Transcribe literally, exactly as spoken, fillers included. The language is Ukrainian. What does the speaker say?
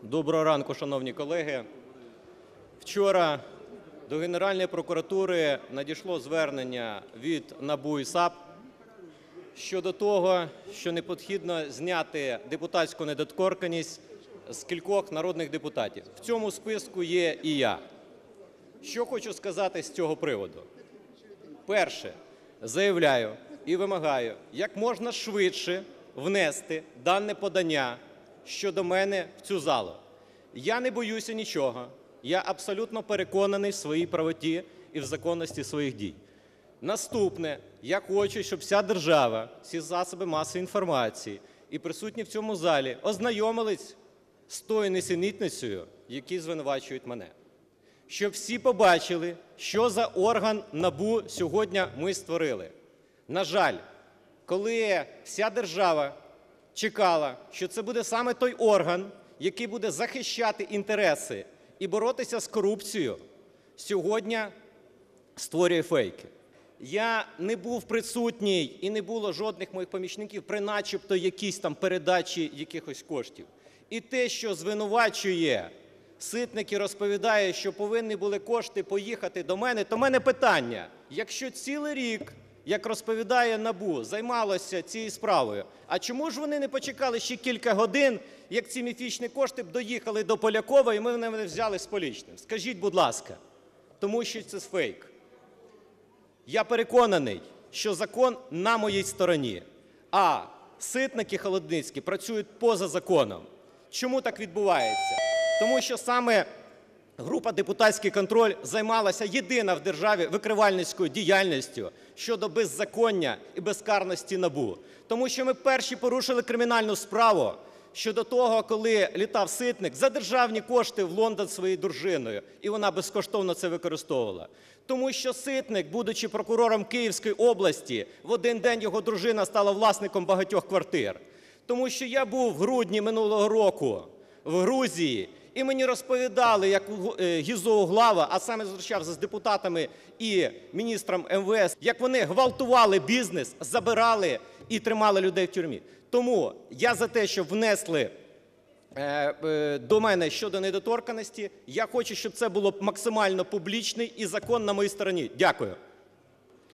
Доброго ранку, шановні колеги. Вчора до Генеральної прокуратури надійшло звернення від НАБУ і САП щодо того, що необхідно зняти депутатську недоторканність з кількох народних депутатів. В цьому списку є і я. Що хочу сказати з цього приводу? Перше, заявляю і вимагаю як можна швидше внести дане подання щодо мене в цю залу. Я не боюся нічого, я абсолютно переконаний в своїй правоті і в законності своїх дій. Наступне, я хочу, щоб вся держава, всі засоби масової інформації і присутні в цьому залі ознайомились з тою нісенітницею, які звинувачують мене. Щоб всі побачили, що за орган НАБУ сьогодні ми створили. На жаль, коли вся держава чекала, що це буде саме той орган, який буде захищати інтереси і боротися з корупцією, сьогодні створює фейки. Я не був присутній і не було жодних моїх помічників при начебто якійсь там передачі якихось коштів. І те, що звинувачує Ситник і розповідає, що повинні були кошти поїхати до мене, то в мене питання: якщо цілий рік, як розповідає НАБУ, займалося цією справою, а чому ж вони не почекали ще кілька годин, як ці міфічні кошти б доїхали до Полякова і ми вони взяли з полічним? Скажіть, будь ласка, тому що це фейк. Я переконаний, що закон на моїй стороні, а Ситник і Холодницький працюють поза законом. Чому так відбувається? Тому що саме група «Депутатський контроль» займалася єдина в державі викривальницькою діяльністю щодо беззаконня і безкарності НАБУ. Тому що ми перші порушили кримінальну справу щодо того, коли літав Ситник за державні кошти в Лондон своєю дружиною, і вона безкоштовно це використовувала. Тому що Ситник, будучи прокурором Київської області, в один день його дружина стала власником багатьох квартир. Тому що я був в грудні минулого року в Грузії, і мені розповідали, як Гізо Углава, а саме зустрічався з депутатами і міністром ем ве ес, як вони гвалтували бізнес, забирали і тримали людей в тюрмі. Тому я за те, щоб внесли до мене щодо недоторканності. Я хочу, щоб це було максимально публічно і закон на моїй стороні. Дякую.